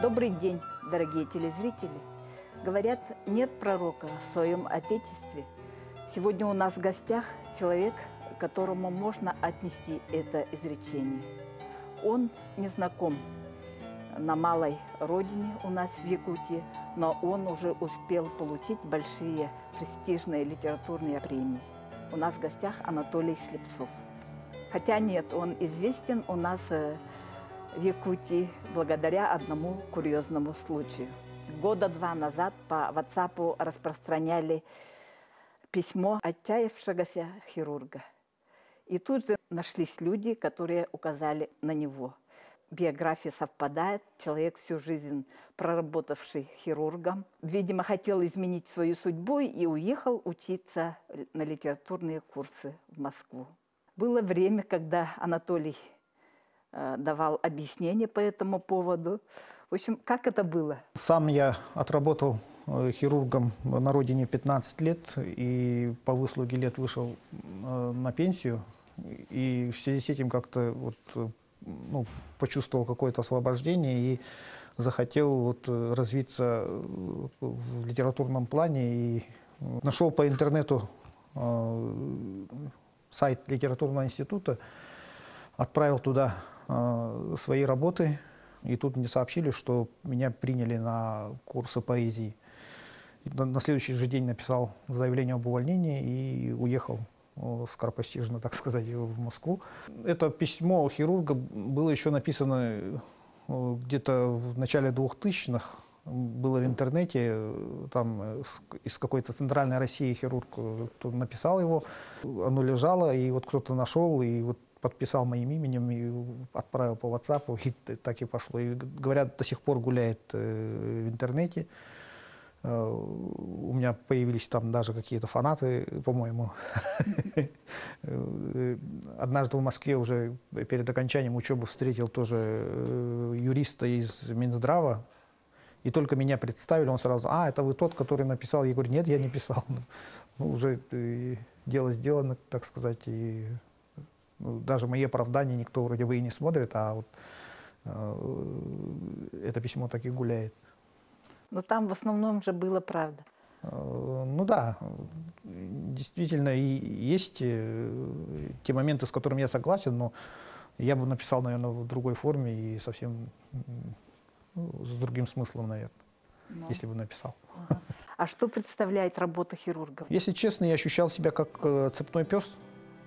Добрый день, дорогие телезрители. Говорят, нет пророка в своем Отечестве. Сегодня у нас в гостях человек, которому можно отнести это изречение. Он не знаком на малой родине у нас в Якутии, но он уже успел получить большие престижные литературные премии. У нас в гостях Анатолий Слепцов. Хотя нет, он известен у нас в Якутии благодаря одному курьезному случаю. Года 2 назад по WhatsApp распространяли письмо отчаявшегося хирурга. И тут же нашлись люди, которые указали на него. Биография совпадает. Человек всю жизнь проработавший хирургом. Видимо, хотел изменить свою судьбу и уехал учиться на литературные курсы в Москву. Было время, когда Анатолий давал объяснения по этому поводу. В общем, как это было? Сам я отработал хирургом на родине 15 лет и по выслуге лет вышел на пенсию. И в связи с этим как-то почувствовал какое-то освобождение и захотел развиться в литературном плане. И нашел по интернету сайт литературного института, отправил туда свои работы. И тут мне сообщили, что меня приняли на курсы поэзии. И на следующий же день написал заявление об увольнении и уехал скоропостижно, так сказать, в Москву. Это письмо хирурга было еще написано где-то в начале 2000-х. Было в интернете, там из какой-то центральной России хирург написал его. Оно лежало, и вот кто-то нашел, и вот подписал моим именем и отправил по WhatsApp, и так и пошло. И, говорят, до сих пор гуляет в интернете. У меня появились там даже какие-то фанаты, по-моему. Однажды в Москве уже перед окончанием учебы встретил тоже юриста из Минздрава. И только меня представили, он сразу: «А, это вы тот, который написал?» Я говорю: «Нет, я не писал». Уже дело сделано, так сказать, и даже мои оправдания никто вроде бы и не смотрит, а вот это письмо так и гуляет. Но там в основном же было правда. Ну да, действительно, и есть те моменты, с которыми я согласен, но я бы написал, наверное, в другой форме и совсем с другим смыслом, наверное, если бы написал. А что представляет работа хирурга? Если честно, я ощущал себя как цепной пес.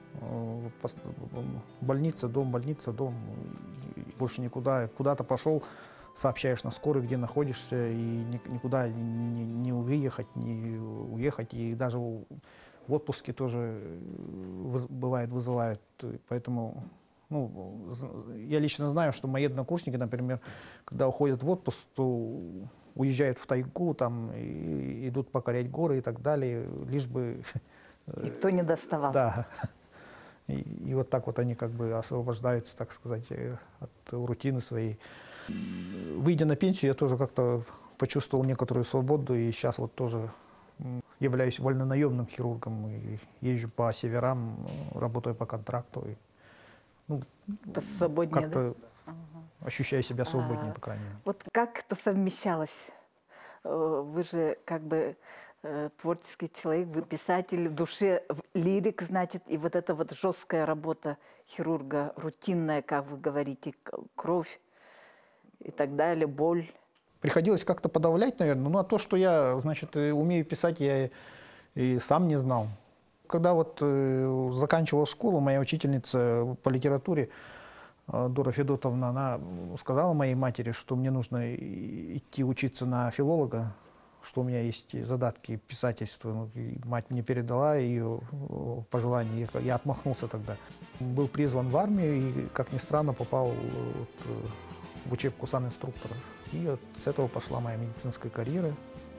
Больница, дом, больше никуда. Куда-то пошел, сообщаешь на скорой, где находишься, и никуда не выехать, не уехать. И даже в отпуске тоже, бывает, вызывают. Поэтому я лично знаю, что мои однокурсники, например, когда уходят в отпуск, то уезжают в тайгу, там, и идут покорять горы и так далее, лишь бы... Никто не доставал. Да. И вот так вот они как бы освобождаются, так сказать, от рутины своей. Выйдя на пенсию, я тоже как-то почувствовал некоторую свободу, и сейчас вот тоже являюсь вольнонаемным хирургом, и езжу по северам, работаю по контракту. Свободнее, как-то да? ощущаю себя свободнее, по крайней мере. Вот как это совмещалось? Вы же как бы творческий человек, вы писатель, в душе лирик, значит, и вот эта вот жесткая работа хирурга, рутинная, как вы говорите, кровь и так далее, боль. Приходилось как-то подавлять, наверное, а то, что я, значит, умею писать, я и сам не знал. Когда вот заканчивал школу, моя учительница по литературе, Дора Федотовна, она сказала моей матери, что мне нужно идти учиться на филолога, что у меня есть задатки писательства. И мать мне передала ее пожелание, я отмахнулся тогда. Был призван в армию и, как ни странно, попал в учебку санинструкторов. И вот с этого пошла моя медицинская карьера.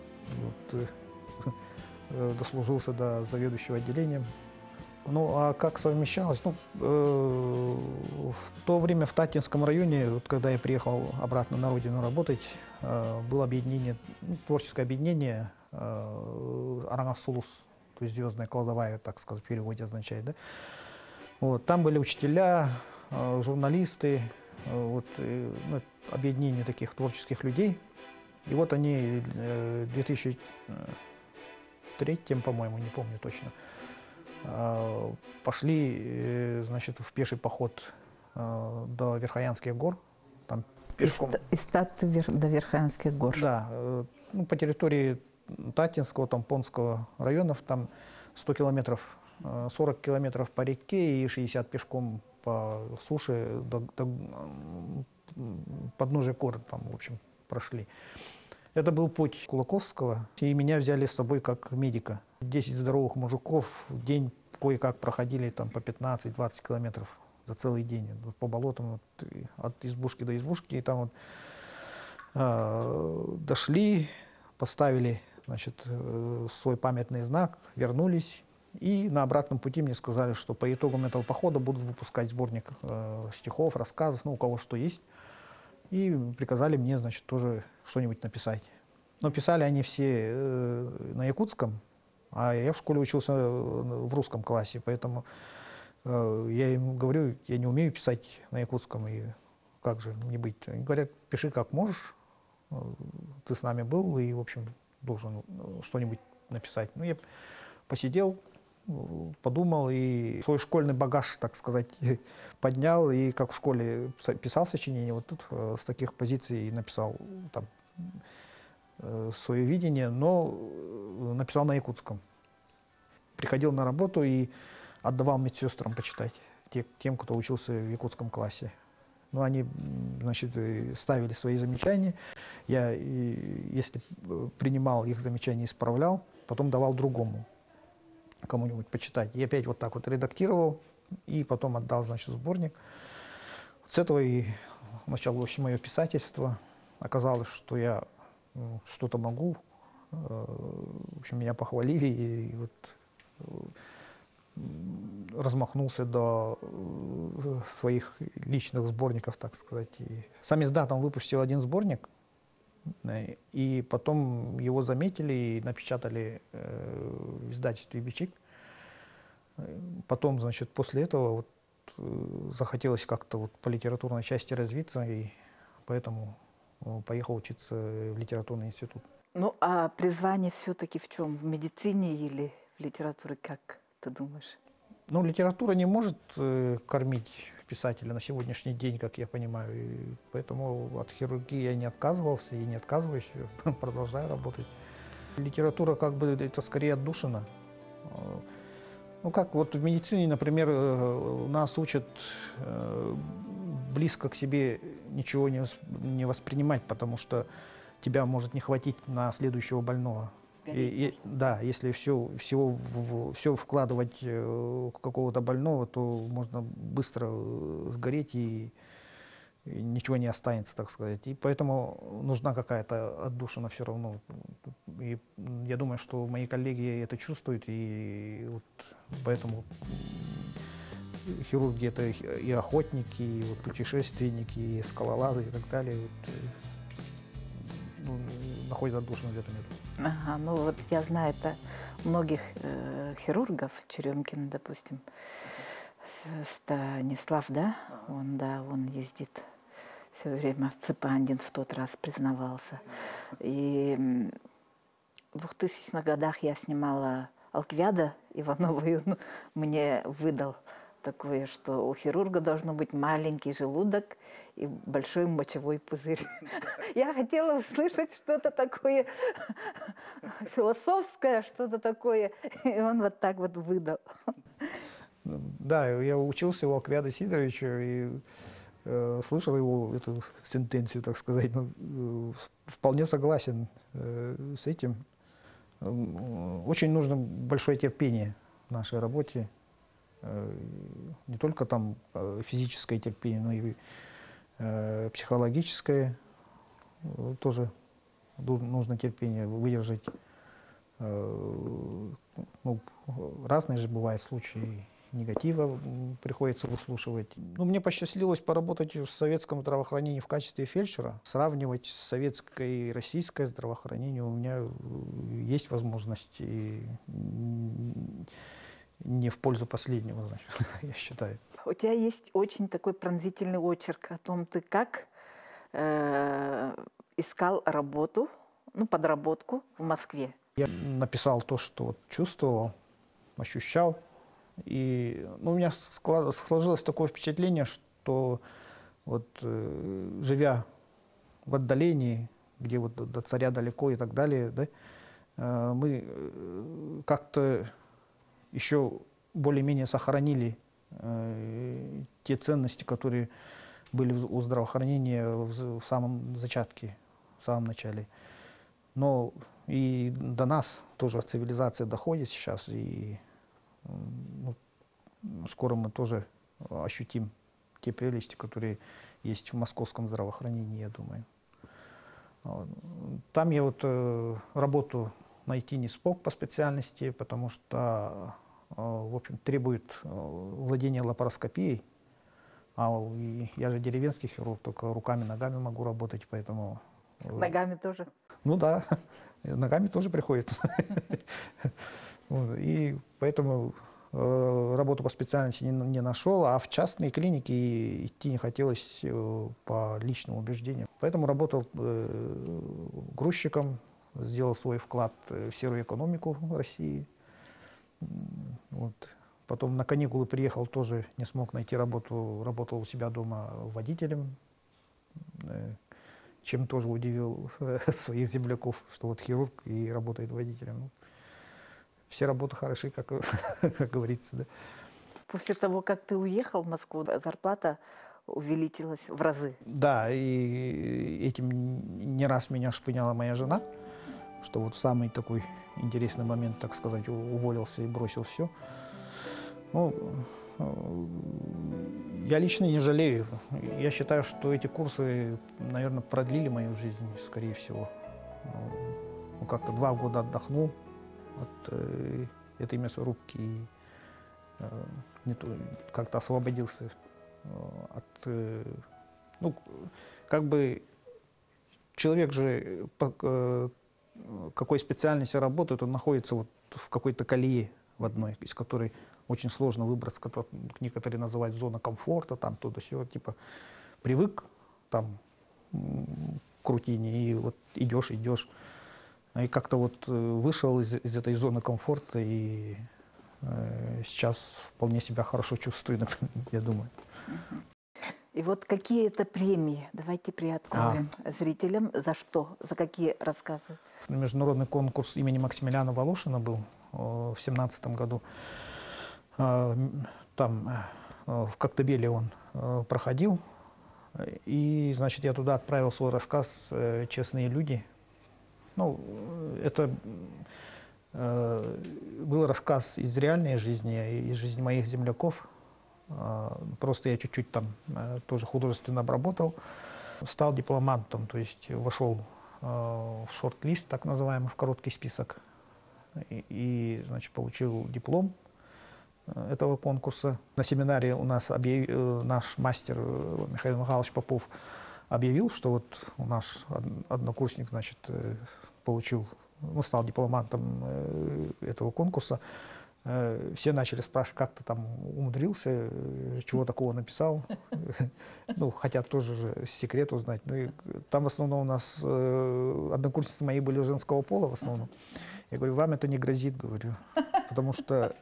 Дослужился до заведующего отделением. А как совмещалось? В то время в Татинском районе, вот, когда я приехал обратно на родину работать, было объединение, творческое объединение Арангас-Сулус, то есть звездная кладовая, так сказать, в переводе означает. Да? Вот, там были учителя, журналисты, объединение таких творческих людей. И вот они в 2003, по-моему, не помню точно, пошли, значит, в пеший поход до Верхоянских гор. Там пешком. Из Таты до Верхоянских гор. Да, ну, по территории Татинского, там, Понского районов, там 100 километров, 40 километров по реке и 60 пешком по суше до подножия города, там, в общем, прошли. Это был путь Кулаковского, и меня взяли с собой как медика. 10 здоровых мужиков в день кое-как проходили там по 15-20 километров за целый день по болотам, вот, от избушки до избушки. И там вот, дошли, поставили, значит, свой памятный знак, вернулись. И на обратном пути мне сказали, что по итогам этого похода будут выпускать сборник стихов, рассказов, ну, у кого что есть. И приказали мне, значит, тоже что-нибудь написать. Но писали они все на якутском, а я в школе учился в русском классе, поэтому я им говорю, я не умею писать на якутском, и как же не быть. Они говорят, пиши как можешь, ты с нами был, и, в общем, должен что-нибудь написать. Ну, я посидел, подумал и свой школьный багаж, так сказать, поднял, и как в школе писал сочинение, вот тут с таких позиций написал там свое видение, но написал на якутском. Приходил на работу и отдавал медсестрам почитать, тем, кто учился в якутском классе. Ну, они, значит, ставили свои замечания. Я, если принимал их замечания, исправлял, потом давал другому, кому-нибудь почитать. И опять вот так вот редактировал, и потом отдал, значит, сборник. С этого и началось мое писательство. Оказалось, что я что-то могу. В общем, меня похвалили, и вот размахнулся до своих личных сборников, так сказать. И сам издат там выпустил один сборник, и потом его заметили и напечатали в издательстве «Бичик». Потом, значит, после этого вот, захотелось как-то вот по литературной части развиться, и поэтому поехал учиться в литературный институт. Ну, а призвание все-таки в чем? В медицине или в литературе, как ты думаешь? Ну, литература не может кормить писателя на сегодняшний день, как я понимаю. И поэтому от хирургии я не отказывался и не отказываюсь, продолжаю работать. Литература как бы это скорее отдушина. Ну, как вот в медицине, например, нас учат близко к себе ничего не воспринимать, потому что тебя может не хватить на следующего больного. Да, если все вкладывать в какого-то больного, то можно быстро сгореть, и ничего не останется, так сказать. И поэтому нужна какая-то отдушина все равно. И я думаю, что мои коллеги это чувствуют, и вот поэтому хирурги — это и охотники, и вот путешественники, и скалолазы, и так далее. Вот, ну, находят отдушину где-то между. Ага, ну вот я знаю это многих хирургов, Черемкин, допустим, Станислав, да? Он ездит все время в Цепандин, в тот раз признавался. И в 2000-х годах я снимала Алквиада Иванова, и он мне выдал такое, что у хирурга должно быть маленький желудок и большой мочевой пузырь. Я хотела услышать что-то такое философское, что-то такое, и он вот так вот выдал. Да, я учился у Алквиада Сидоровича и слышал его эту сентенцию, так сказать. Вполне согласен с этим. Очень нужно большое терпение в нашей работе. Не только там физическое терпение, но и психологическое тоже нужно терпение выдержать. Ну, разные же бывают случаи, негатива приходится выслушивать. Ну, мне посчастливилось поработать в советском здравоохранении в качестве фельдшера. Сравнивать советское и российское здравоохранение у меня есть возможность, и не в пользу последнего, значит, я считаю. У тебя есть очень такой пронзительный очерк о том, ты как искал работу, ну, подработку в Москве. Я написал то, что вот чувствовал, ощущал. И ну, у меня сложилось такое впечатление, что вот живя в отдалении, где вот до царя далеко и так далее, да, мы как-то еще более-менее сохранили те ценности, которые были у здравоохранения в самом зачатке, в самом начале. Но и до нас тоже цивилизация доходит сейчас, и ну, скоро мы тоже ощутим те прелести, которые есть в московском здравоохранении, я думаю. Там я вот работу найти не смог по специальности, потому что, в общем, требует владения лапароскопией. Я же деревенский хирург, только руками, ногами могу работать, поэтому... Ногами тоже? Ну да, ногами тоже приходится. И поэтому работу по специальности не нашел, а в частные клиники идти не хотелось по личному убеждению. Поэтому работал грузчиком, сделал свой вклад в серую экономику России. Вот. Потом на каникулы приехал, тоже не смог найти работу, работал у себя дома водителем, чем тоже удивил своих земляков, что вот хирург и работает водителем. Все работы хороши, как говорится. Да. После того, как ты уехал в Москву, зарплата увеличилась в разы. Да, и этим не раз меня шпыняла моя жена, что вот в самый такой интересный момент, так сказать, уволился и бросил все. Ну, я лично не жалею. Я считаю, что эти курсы, наверное, продлили мою жизнь, скорее всего. Ну, как-то 2 года отдохнул от этой мясорубки и как-то освободился от... Ну, как бы человек же, по какой специальности работает, он находится вот в какой-то колее в одной, из которой очень сложно выбраться, некоторые называют зона комфорта, там туда-сюда, типа привык там к рутине, и вот идешь. И как-то вот вышел из этой зоны комфорта, и сейчас вполне себя хорошо чувствую, я думаю. И вот какие это премии? Давайте приоткроем зрителям. За что? За какие рассказы? Международный конкурс имени Максимилиана Волошина был в 2017 году. Там в Коктебеле он проходил. И, значит, я туда отправил свой рассказ «Честные люди». Ну, это был рассказ из реальной жизни, из жизни моих земляков. Просто я чуть-чуть там тоже художественно обработал. Стал дипломантом, то есть вошел в шорт-лист, так называемый, в короткий список. И значит, получил диплом этого конкурса. На семинаре у нас наш мастер Михаил Михайлович Попов объявил, что вот наш однокурсник, значит, получил, ну, стал дипломантом этого конкурса. Все начали спрашивать, как ты там умудрился, чего такого написал. Ну, хотят тоже же секрет узнать. Ну, и там в основном у нас однокурсницы мои были женского пола в основном. Я говорю, вам это не грозит, говорю, потому что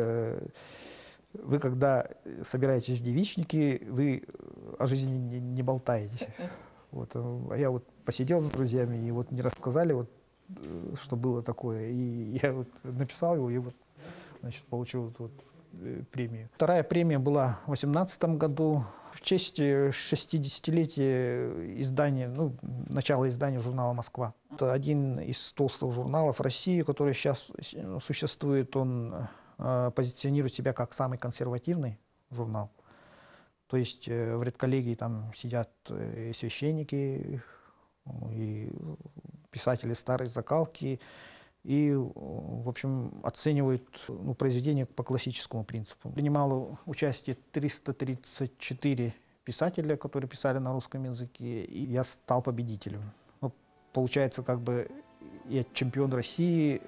вы, когда собираетесь в девичники, вы о жизни не болтаете. Вот. А я вот посидел с друзьями, и вот мне рассказали, вот, что было такое. И я вот написал его, и вот, значит, получил вот премию. Вторая премия была в 2018 году в честь 60-летия издания, ну, начала издания журнала «Москва». Это один из толстых журналов России, который сейчас существует. Он позиционирует себя как самый консервативный журнал. То есть в редколлегии там сидят и священники, и писатели старой закалки, и, в общем, оценивают, ну, произведения по классическому принципу. Принимало участие 334 писателя, которые писали на русском языке, и я стал победителем. Ну, получается, как бы я чемпион России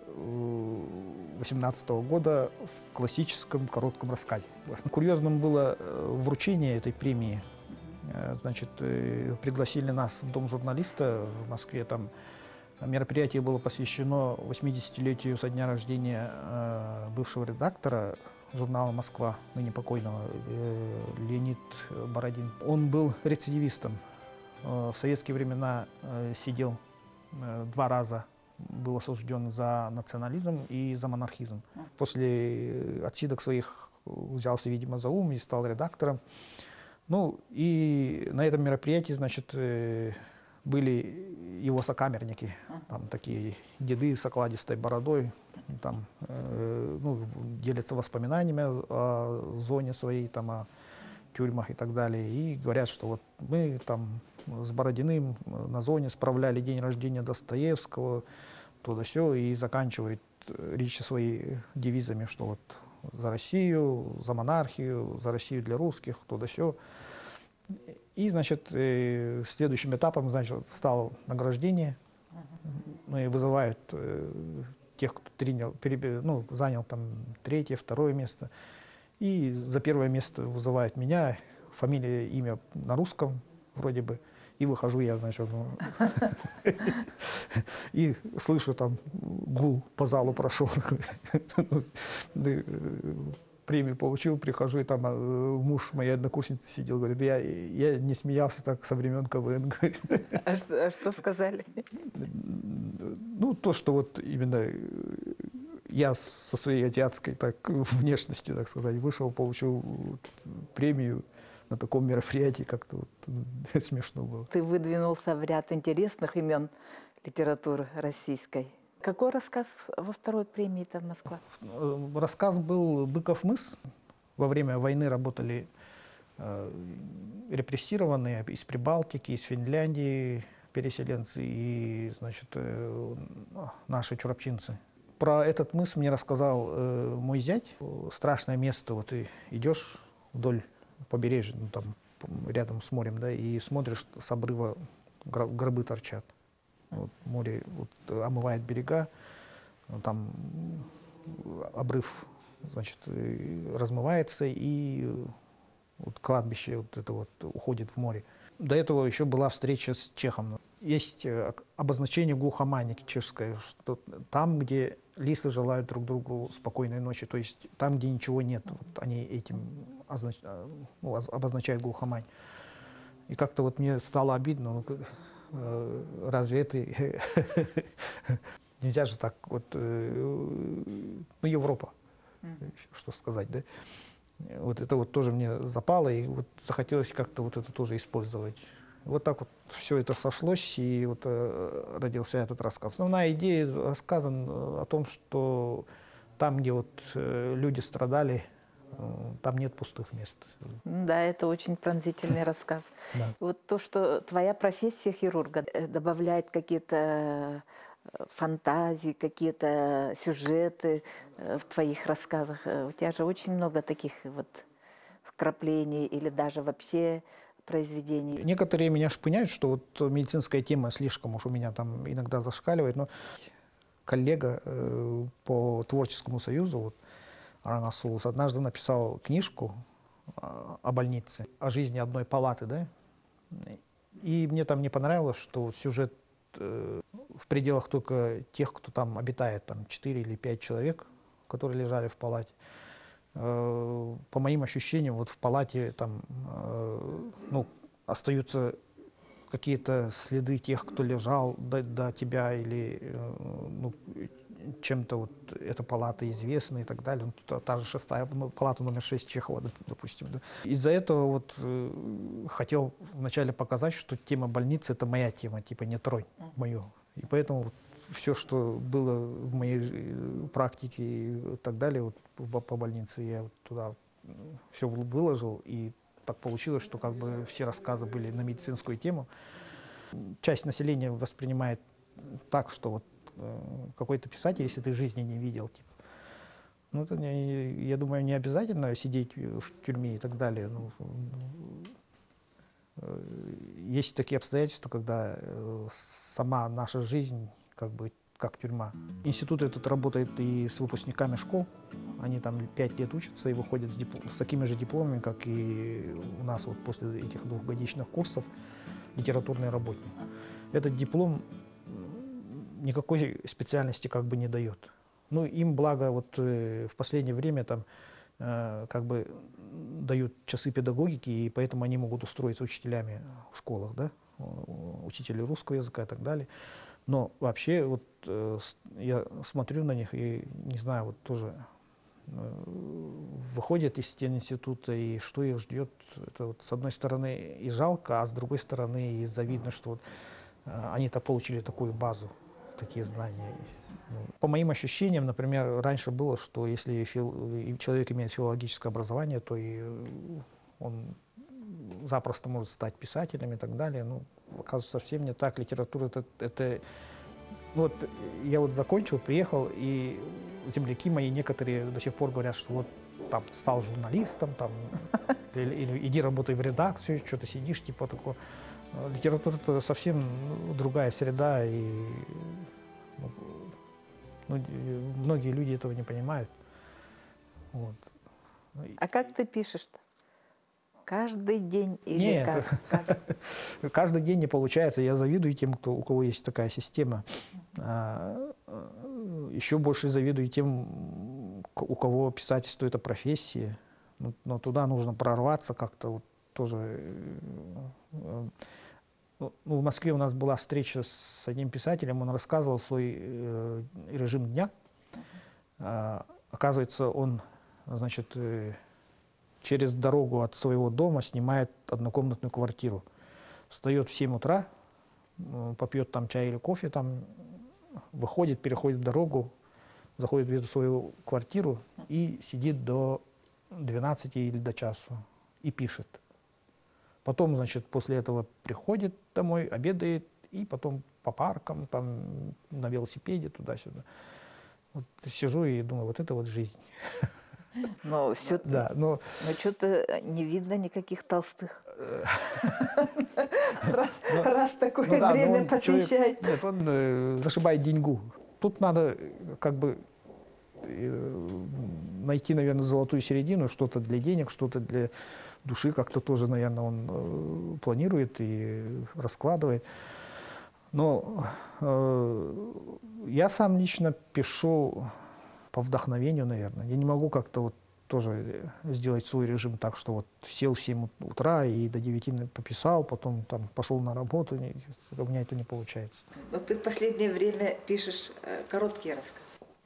2018 года в классическом коротком рассказе. Курьезным было вручение этой премии Значит, пригласили нас в Дом журналиста в Москве. Там мероприятие было посвящено 80-летию со дня рождения бывшего редактора журнала «Москва», ныне покойного, Леонид Бородин. Он был рецидивистом. В советские времена сидел 2 раза, был осужден за национализм и за монархизм. После отсидок своих взялся, видимо, за ум и стал редактором. Ну, и на этом мероприятии, значит, были его сокамерники, там такие деды с окладистой бородой, там, ну, делятся воспоминаниями о зоне своей, там, о тюрьмах и так далее. И говорят, что вот мы там с Бородиным на зоне справляли день рождения Достоевского, то да сё, и заканчивают речи свои девизами, что вот за Россию, за монархию, за Россию для русских, то да сё. И, значит, следующим этапом, значит, стало награждение. Ну, и вызывают тех, кто занял там 3-е, 2-е место. И за 1-е место вызывают меня, фамилия, имя на русском вроде бы. И выхожу я, значит, и слышу, там гул по залу прошел. Премию получил, прихожу, и там муж моей однокурсницы сидел, говорит, я не смеялся так со времен КВН. А что сказали? Ну, то, что вот именно я со своей азиатской так, внешностью, так сказать, вышел, получил премию на таком мероприятии, как-то вот, смешно было. Ты выдвинулся в ряд интересных имен литературы российской. Какой рассказ во 2-й премии там Москва? Рассказ был «Быков мыс». Во время войны работали репрессированные из Прибалтики, из Финляндии переселенцы и, значит, наши чурапчинцы. Про этот мыс мне рассказал мой зять. Страшное место, вот ты идешь вдоль побережья, ну, там рядом с морем, да, и смотришь, с обрыва гробы торчат. Вот, море вот, омывает берега, там обрыв, значит, размывается, и вот кладбище вот это вот уходит в море. До этого еще была встреча с чехом. Есть обозначение глухоманики чешское, что там, где лисы желают друг другу спокойной ночи, то есть там, где ничего нет, вот они этим обозначают глухомань. И как-то вот мне стало обидно, разве это нельзя же так вот, ну, Европа, что сказать, да? Вот это вот тоже мне запало, и вот захотелось как-то вот это тоже использовать. Вот так вот все это сошлось, и вот родился этот рассказ. Основная идея рассказа о том, что там, где вот люди страдали, там нет пустых мест. Да, это очень пронзительный рассказ. Да. Вот то, что твоя профессия хирурга добавляет какие-то фантазии, какие-то сюжеты в твоих рассказах. У тебя же очень много таких вот вкраплений или даже вообще произведений. Некоторые меня шпыняют, что вот медицинская тема слишком уж у меня там иногда зашкаливает, но коллега по творческому союзу, вот, Арангасулус, однажды написал книжку о больнице, о жизни одной палаты, да, и мне там не понравилось, что сюжет в пределах только тех, кто там обитает, там 4 или 5 человек, которые лежали в палате. По моим ощущениям, вот в палате там, ну, остаются какие-то следы тех, кто лежал до тебя, или ну, чем-то вот эта палата известна и так далее. Ну, та же 6-я палата номер 6 Чехова, допустим. Да. Из-за этого вот хотел вначале показать, что тема больницы — это моя тема, типа не тронь мою. И поэтому вот все, что было в моей практике и так далее, вот по больнице, я вот туда все выложил, и так получилось, что как бы все рассказы были на медицинскую тему. Часть населения воспринимает так, что вот какой-то писатель, если ты жизни не видел, типа, ну, это, я думаю, не обязательно сидеть в тюрьме и так далее. Ну, есть такие обстоятельства, когда сама наша жизнь как бы как тюрьма. Институт этот работает и с выпускниками школ. Они там 5 лет учатся и выходят с такими же дипломами, как и у нас вот после этих двухгодичных курсов литературный работник. Этот диплом никакой специальности как бы не дает. Ну, им, благо, вот в последнее время там как бы дают часы педагогики, и поэтому они могут устроиться учителями в школах, да, учители русского языка и так далее. Но вообще вот я смотрю на них и не знаю, вот тоже выходят из стен института, и что их ждет, это вот с одной стороны и жалко, а с другой стороны и завидно, что вот они-то получили такую базу, такие знания. По моим ощущениям, например, раньше было, что если человек имеет филологическое образование, то и он запросто может стать писателем и так далее. Ну, оказывается, совсем не так. Литература это... Вот я вот закончил, приехал, и земляки мои некоторые до сих пор говорят, что вот там стал журналистом, там, или иди работай в редакцию, что ты сидишь, типа такого. Литература это совсем другая среда, и многие люди этого не понимают. Вот. А как ты пишешь-то? Каждый день или Нет, как? каждый день не получается. Я завидую тем, у кого есть такая система. Еще больше завидую тем, у кого писательство – это профессия. Но туда нужно прорваться как-то вот тоже. Ну, в Москве у нас была встреча с одним писателем, он рассказывал свой режим дня. Оказывается, он, значит, через дорогу от своего дома снимает однокомнатную квартиру. Встает в 7 утра, попьет там чай или кофе, там, выходит, переходит дорогу, заходит в эту свою квартиру и сидит до 12 или до часу и пишет. Потом, значит, после этого приходит домой, обедает, и потом по паркам, там, на велосипеде, туда-сюда. Вот сижу и думаю, вот это вот жизнь. Но все, да, но что-то не видно никаких толстых. Раз такое время посвящает. Нет, он зашибает деньгу. Тут надо как бы найти, наверное, золотую середину, что-то для денег, что-то для души, как-то тоже, наверное, он планирует и раскладывает. Но я сам лично пишу по вдохновению, наверное. Я не могу как-то вот тоже сделать свой режим так, что вот сел в 7 утра и до 9 пописал, потом там пошел на работу. У меня это не получается. Но ты в последнее время пишешь короткие рассказы.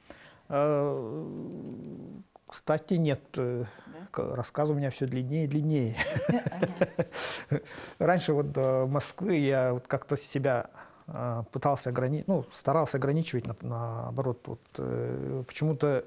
Кстати, нет. Да? Рассказ у меня все длиннее и длиннее. Раньше вот до Москвы я вот как-то себя пытался ограничивать, ну, старался ограничивать, наоборот. Вот, почему-то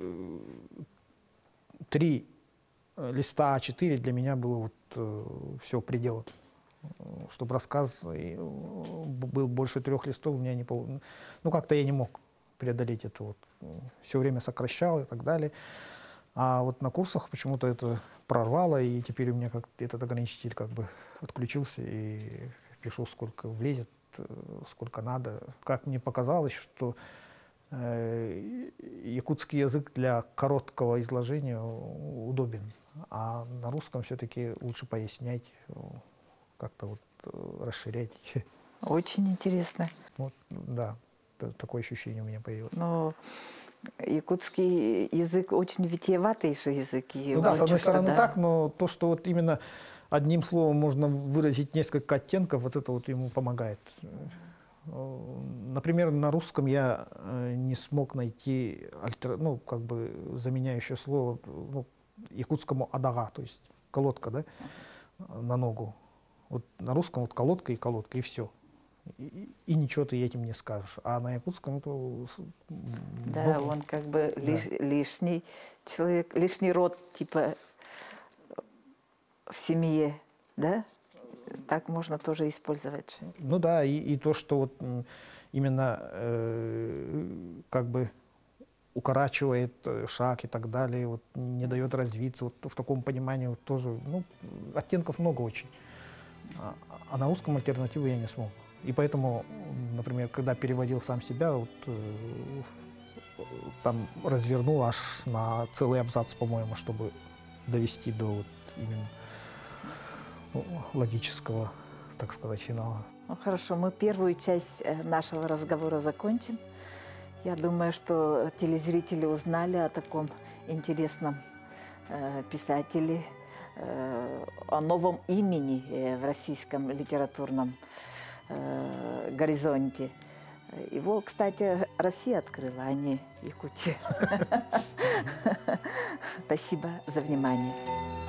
3 листа А4 для меня было вот все предел. Чтобы рассказ был больше 3 листов, у меня не получилось. Ну, как-то я не мог преодолеть это. Вот. Все время сокращал и так далее. А вот на курсах почему-то это прорвало, и теперь у меня как этот ограничитель как бы отключился, и пишу, сколько влезет, сколько надо. Как мне показалось, что якутский язык для короткого изложения удобен, а на русском все-таки лучше пояснять, как-то вот расширять. Очень интересно. Вот, да, такое ощущение у меня появилось. Но якутский язык очень витиеватый же язык. Ну да, с одной стороны так, но то, что вот именно одним словом можно выразить несколько оттенков, вот это вот ему помогает. Например, на русском я не смог найти ну, как бы заменяющее слово якутскому адага, то есть колодка, да, на ногу. Вот на русском вот колодка, и все. И ничего ты этим не скажешь. А на якутском это... Да, он как бы лишний человек, лишний род, типа, в семье, да? Так можно тоже использовать. Ну да, и то, что вот именно как бы укорачивает шаг и так далее, вот, не дает развиться, вот в таком понимании вот тоже, ну, оттенков много очень. А на русском альтернативу я не смог. И поэтому, например, когда переводил сам себя, вот, там развернул аж на целый абзац, по-моему, чтобы довести до вот именно логического, так сказать, финала. Ну, хорошо, мы первую часть нашего разговора закончим. Я думаю, что телезрители узнали о таком интересном писателе, о новом имени в российском литературном горизонте. Его, кстати, Россия открыла, а не Якутия. Спасибо за внимание.